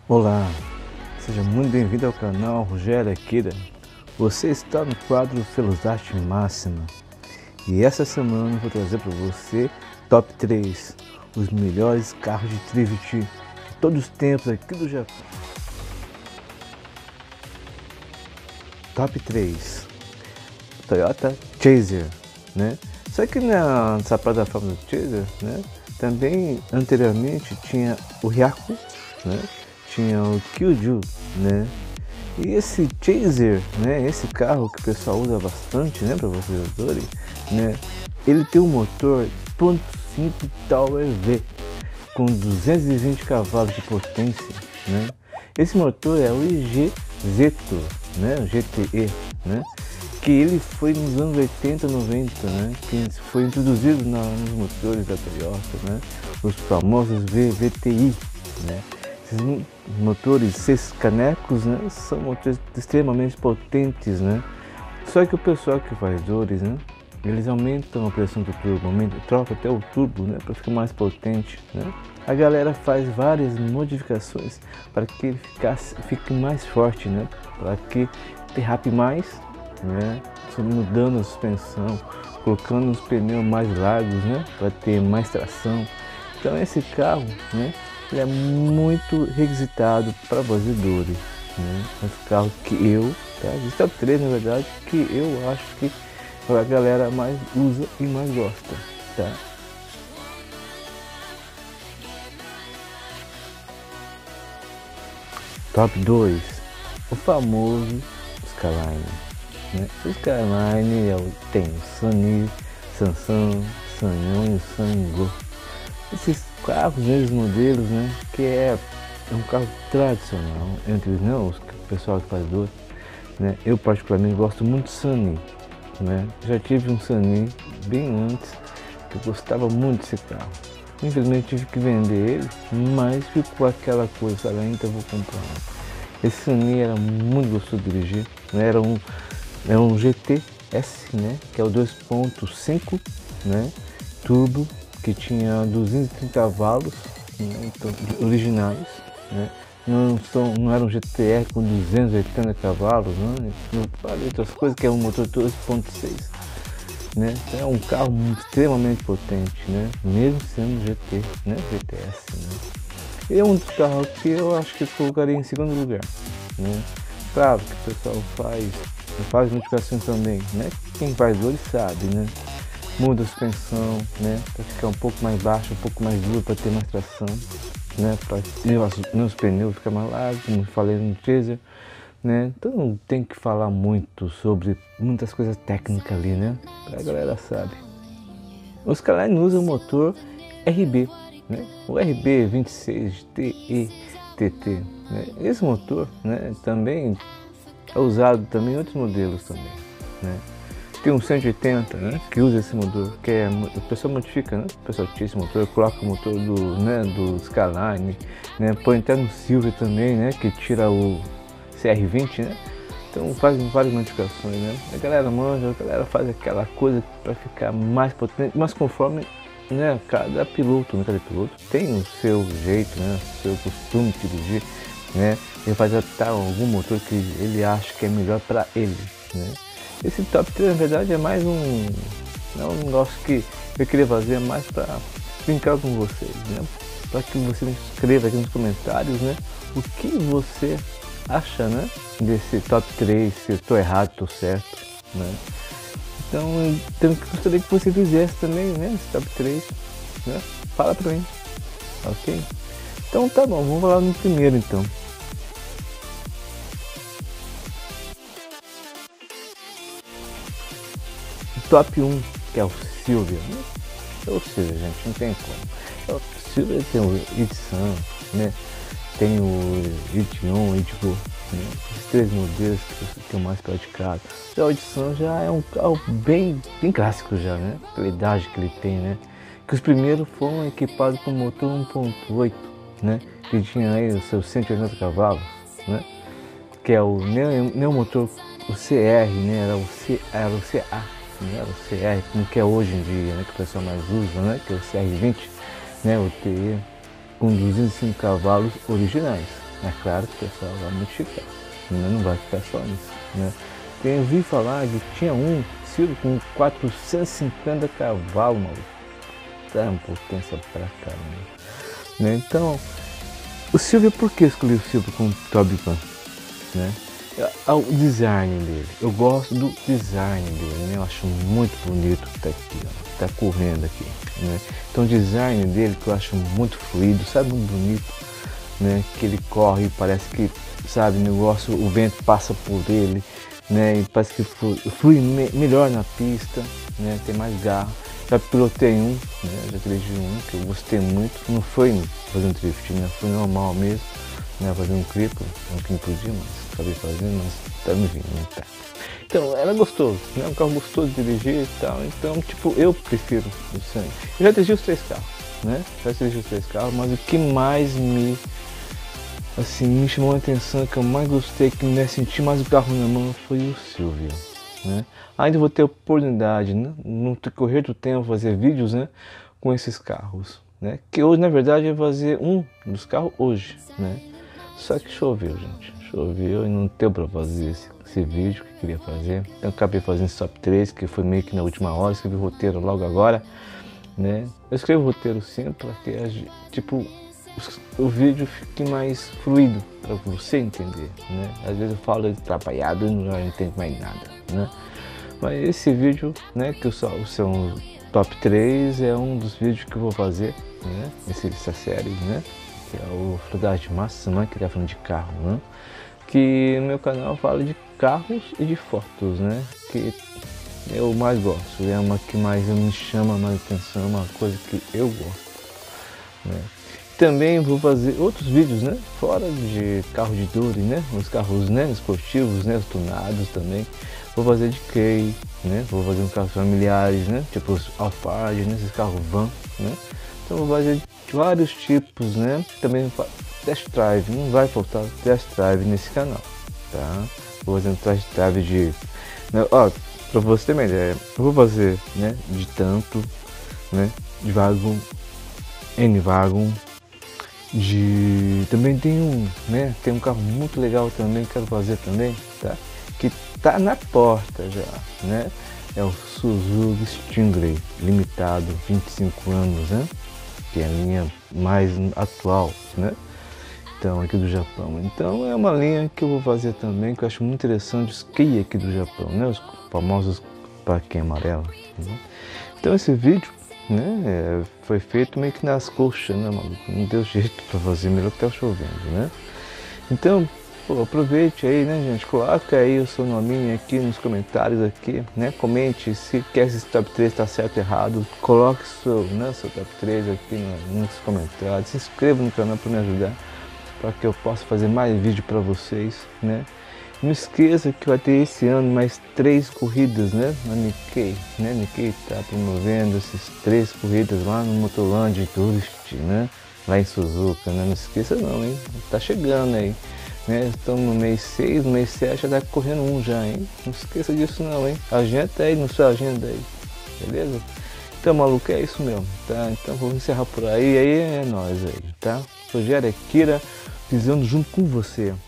Olá, seja muito bem-vindo ao canal Rogério Akira. Você está no quadro Velocidade Máxima e essa semana eu vou trazer para você top 3, os melhores carros de drift de todos os tempos aqui do Japão. Top 3, Toyota Chaser, né? Só que nessa plataforma do Chaser, né, também anteriormente tinha o Hyaku, né? Tinha o Kyuju, né? E esse Chaser, né? Esse carro que o pessoal usa bastante, né? Para vocês verem, né? Ele tem um motor 1.5 Tower V com 220 cavalos de potência, né? Esse motor é o IG Zeto, né? O GTE, né? Que ele foi nos anos 80, 90, né? Que foi introduzido nos motores da Toyota, né? Os famosos VVTi, né? Esses motores 6 canecos, né, são motores extremamente potentes, né? Só que o pessoal que faz dores, né, eles aumentam a pressão do turbo, troca até o turbo, né, para ficar mais potente, né? A galera faz várias modificações para que ele fique mais forte, né? Para que derrape mais, né? Mudando a suspensão, colocando os pneus mais largos, né? Para ter mais tração. Então esse carro, né, ele é muito requisitado para bastidores, né? Esse carro que eu, tá? Existe top 3 na verdade, que eu acho que a galera mais usa e mais gosta, tá? Top 2, o famoso Skyline, né? O Skyline tem o Sunny, Sansan, Sanyon e o Sango. Esses carros, esses modelos, né, que é um carro tradicional entre os que o pessoal que faz doce, né? Eu particularmente gosto muito do Sunny, né? Já tive um Sunny bem antes, que eu gostava muito desse carro. Infelizmente tive que vender ele, mas ficou aquela coisa, sabe? Ainda vou comprar. Esse Sunny era muito gostoso de dirigir, né? Era um GTS, né? Que é o 2.5, né? Turbo, que tinha 230 cavalos, né, então, originais, né? Não era um GTR com 280 cavalos, né? Outras coisas, que é um motor 2.6, né? Então é um carro extremamente potente, né? Mesmo sendo GT, né? GTS, né? E é um dos carros que eu acho que eu colocaria em segundo lugar, né? Claro que o pessoal faz modificações também, né? Quem faz hoje sabe, né? Muda a suspensão, né, para ficar um pouco mais baixa, um pouco mais dura, para ter mais tração, né, para os pneus ficar mais largos, como eu falei no Chaser, né? Então não tem que falar muito sobre muitas coisas técnicas ali, né, a galera sabe. Os Skyline usam o motor RB, né, o RB26TETT, né? Esse motor, né, também é usado também em outros modelos também, né? Tem um 180, né, que usa esse motor, que o pessoal modifica, né? O pessoal tira esse motor, coloca o motor do Skyline, né? Põe até no Silver também, né? Que tira o CR20, né? Então faz várias modificações, né? A galera manja, a galera faz aquela coisa para ficar mais potente, mas conforme, né, cada piloto tem o seu jeito, né? O seu costume de dirigir, né? Ele faz adaptar algum motor que ele acha que é melhor para ele, né? Esse top 3 na verdade é mais um negócio que eu queria fazer mais para brincar com vocês, né? Para que você me escreva aqui nos comentários, né? O que você acha, né? Desse top 3, se eu estou errado, estou certo, né? Então eu gostaria que você fizesse também, né? Esse top 3, né? Fala para mim, ok? Então tá bom, vamos falar no primeiro então. Top 1, que é o Silvia, né? É o Silvia, gente, não tem como. O Silvia tem o Edição, né? Tem o Edion, Edigo, né? Os 3 modelos que eu mais praticado. Já o Edição já é um carro bem clássico já, né? Pela idade que ele tem, né? Que os primeiros foram equipados com motor 1.8, né? Que tinha aí os seus 180 cavalos, né? Que é o motor, o CR, né? Era o CA. Né, o CR, como que é hoje em dia, né, que o pessoal mais usa, né, que é o CR20, né, o TE, com 205 cavalos originais, É claro que o pessoal vai modificar, não vai ficar só nisso, né? Eu ouvi falar que tinha um Silvio com 450 cavalos, maluco. Tá uma potência pra caramba, né? Então, o Silvio, por que escolhi o Silvio com Top Gun, né? O design dele, eu gosto do design dele, né? Eu acho muito bonito que tá aqui, ó, tá correndo aqui, né? Então o design dele que eu acho muito fluido, sabe, muito bonito, né? Que ele corre, parece que, sabe, o negócio, o vento passa por ele, né? E parece que flui melhor na pista, né? Tem mais garra. Já pilotei um, né? Já dirigi um que eu gostei muito, não foi fazendo drift, né? Foi normal mesmo, né? Fazendo um clipe, que não podia, mas acabei fazendo, mas tá me vindo, né? Tá. Então, era gostoso, né? Um carro gostoso de dirigir e tal, então, tipo, eu prefiro isso aí. Eu já dirigi os 3 carros, né? Já dirigi os 3 carros, mas o que mais me chamou a atenção, que eu mais gostei, que me senti mais o carro na mão, foi o Silvio, né? Ainda vou ter oportunidade, né, no decorrer do tempo, fazer vídeos, né, com esses carros, né? Que hoje, na verdade, eu vou fazer um dos carros hoje, né? Só que choveu, gente, choveu e não deu para fazer esse vídeo que eu queria fazer. Eu acabei fazendo esse top 3, que foi meio que na última hora, escrevi o roteiro logo agora, né? Eu escrevo o roteiro sempre para que, tipo, o vídeo fique mais fluido para você entender, né? Às vezes eu falo atrapalhado e não entendo mais nada, né? Mas esse vídeo, né, que o seu top 3 é um dos vídeos que eu vou fazer, né? Essa série, né? Que é o Fruidade Máxima, que tá falando de carro, né? Que no meu canal fala de carros e de fotos, né? Que eu mais gosto, é uma que mais me chama mais atenção, é uma coisa que eu gosto, né? Também vou fazer outros vídeos, né, fora de carro de Duri, né, os carros, né, esportivos, né, os tunados também. Vou fazer de Kei, né, vou fazer uns carros familiares, né, tipo os Alphard, né, esses carros van, né. Então vou fazer de vários tipos, né, também test drive, não vai faltar test drive nesse canal, tá. Vou fazer um test drive de, né, ó, pra você ter uma ideia, eu vou fazer, né, de tanto, né, de Wagon, N-Wagon, também tem né, tem um carro muito legal também que quero fazer também, tá? Que tá na porta já, né? É o Suzuki Stingray limitado, 25 anos, né? Que é a linha mais atual, né? Então, aqui do Japão. Então é uma linha que eu vou fazer também, que eu acho muito interessante, os Kei aqui do Japão, né? Os famosos plaquinha amarela, né? Então esse vídeo, né, foi feito meio que nas coxas, né, maluco? Não deu jeito pra fazer, melhor que tá chovendo, né? Então, pô, aproveite aí, né, gente? Coloca aí o seu nominho aqui nos comentários aqui, né? Comente se quer que esse top 3 tá certo ou errado. Coloque seu top 3 aqui nos comentários. Se inscreva no canal para me ajudar, para que eu possa fazer mais vídeo para vocês, né? Não esqueça que vai ter esse ano mais 3 corridas, né, na Nikkei, né? Nikkei está promovendo essas 3 corridas lá no Motorland Tourist, né? Lá em Suzuka, né? Não esqueça não, hein? Tá chegando aí, né? Estamos no mês 6, no mês 7 já tá correndo um já, hein? Não esqueça disso não, hein? Agenda aí, no sua agenda aí, beleza? Então, maluco, é isso mesmo, tá? Então vou encerrar por aí é nóis aí, tá? Sou Jair Akira, pisando junto com você.